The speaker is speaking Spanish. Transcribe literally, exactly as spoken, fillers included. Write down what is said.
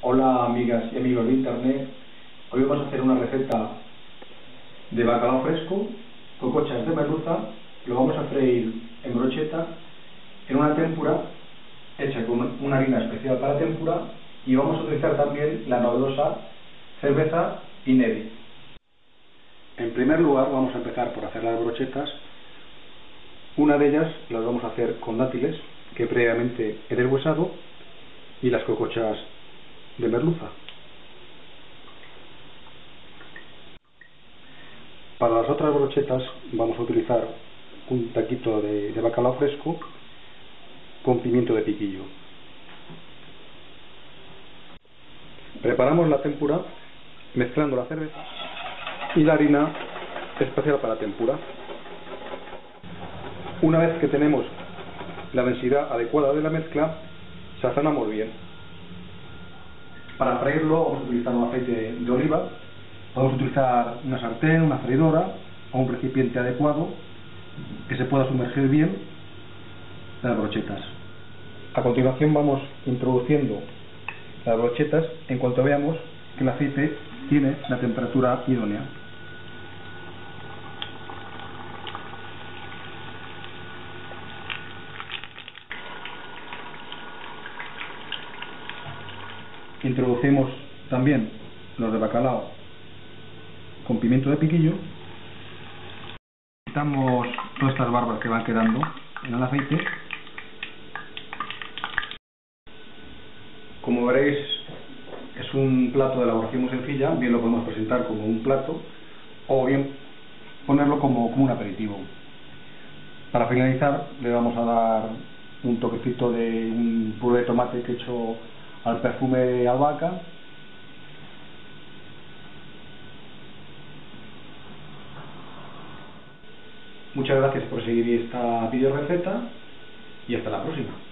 Hola amigas y amigos de internet. Hoy vamos a hacer una receta de bacalao fresco, cocochas de merluza. Lo vamos a freír en brocheta en una témpura hecha con una harina especial para témpura, y vamos a utilizar también la novedosa cerveza Inedi. En primer lugar vamos a empezar por hacer las brochetas. Una de ellas las vamos a hacer con dátiles que previamente he deshuesado y las cocochas de merluza. Para las otras brochetas vamos a utilizar un taquito de, de bacalao fresco con pimiento de piquillo. Preparamos la témpura mezclando la cerveza y la harina especial para témpura. Una vez que tenemos la densidad adecuada de la mezcla, sazonamos bien. Para freírlo vamos a utilizar un aceite de oliva. Podemos utilizar una sartén, una freidora o un recipiente adecuado que se pueda sumergir bien las brochetas. A continuación vamos introduciendo las brochetas en cuanto veamos que el aceite tiene la temperatura idónea. Introducimos también los de bacalao con pimiento de piquillo. Quitamos todas estas barbas que van quedando en el aceite. Como veréis, es un plato de elaboración muy sencilla. Bien lo podemos presentar como un plato o bien ponerlo como, como un aperitivo. Para finalizar le vamos a dar un toquecito de un puré de tomate que he hecho al perfume de albahaca. Muchas gracias por seguir esta video receta y hasta la próxima.